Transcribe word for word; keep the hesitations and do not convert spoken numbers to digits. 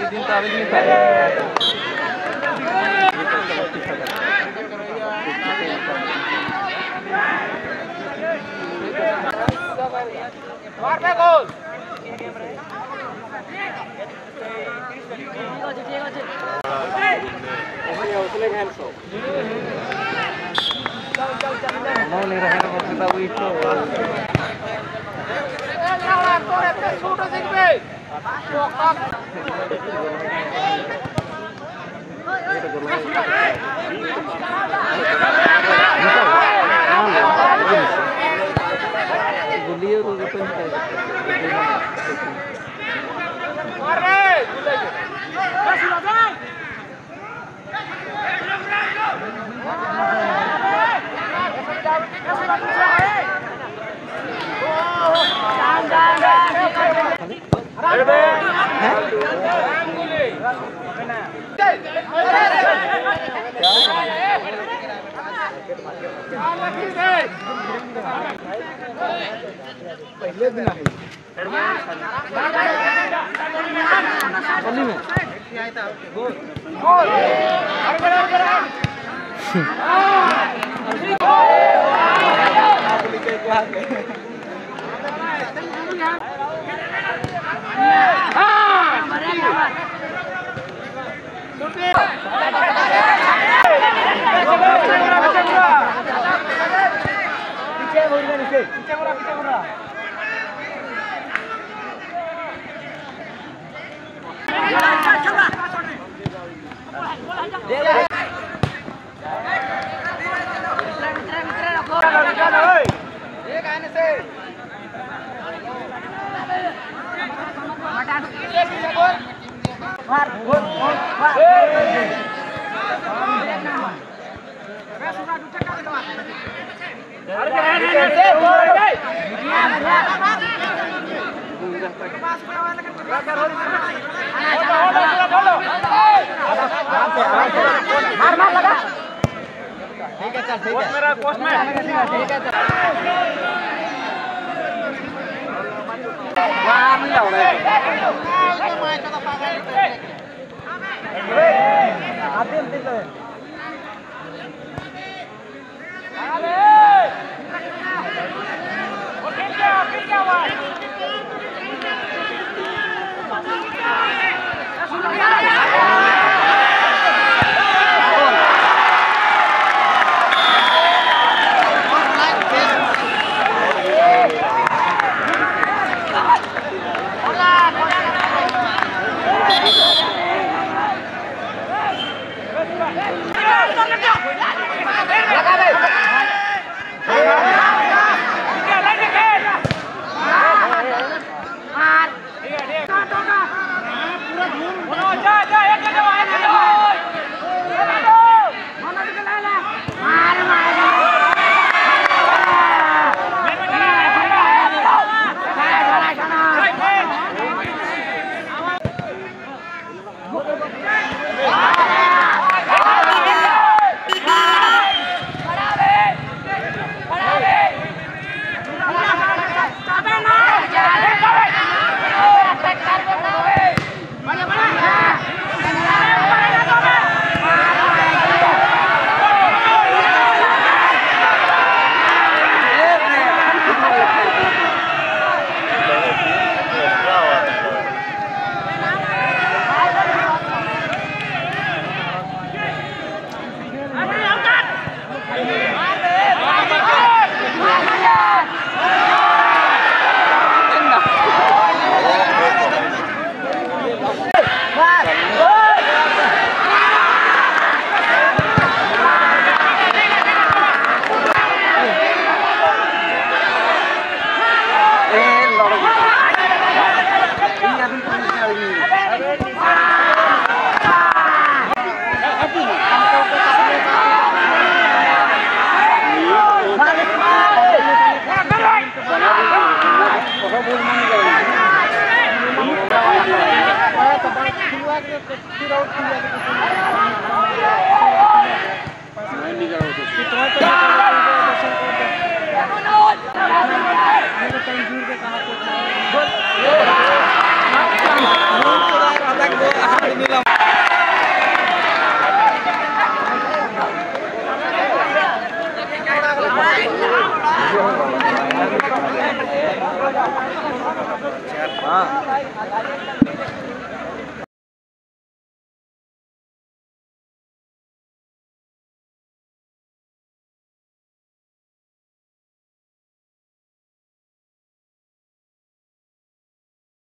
दिन तो आवे नहीं पाए मार पे गोल उसने घायल सो mau nih rahar mau kita itu छोटा सिंह पे गुलियो को अपन मार रे बस लगा पहले दिन में गोल गोल पीछे मुड़ा पीछे मुड़ा मार मार लगा ठीक है चल ठीक है मेरा पोस्ट में ठीक है वाह नहीं जाओ रे आते हैं तो अरे वो खेल गया खेल गया